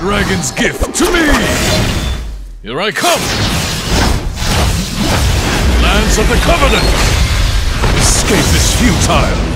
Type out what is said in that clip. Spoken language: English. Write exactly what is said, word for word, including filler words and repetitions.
Dragon's gift to me! Here I come! Lands of the Covenant! Escape is futile!